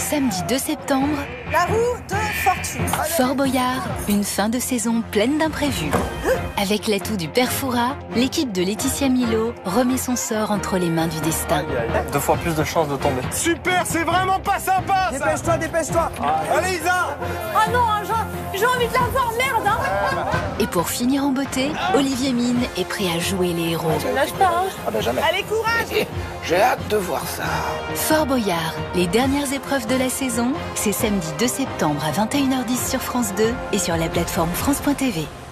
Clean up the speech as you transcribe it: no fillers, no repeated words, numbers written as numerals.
Samedi 2 septembre, La roue de fortune. Fort Boyard, une fin de saison pleine d'imprévus. Avec l'atout du père Fouras, l'équipe de Laetitia Milo remet son sort entre les mains du destin. 2 fois plus de chances de tomber. Super, c'est vraiment pas sympa ça. Dépêche-toi, dépêche-toi. Allez Isa. Oh non, j'ai envie de la voir, merde hein. Et pour finir en beauté, Olivier Mine est prêt à jouer les héros. Ne lâche pas hein. Ah bah jamais. Allez, courage. J'ai hâte de voir ça. Fort Boyard, les dernières épreuves de la saison, c'est samedi 2 septembre à 21h10 sur France 2 et sur la plateforme France.tv.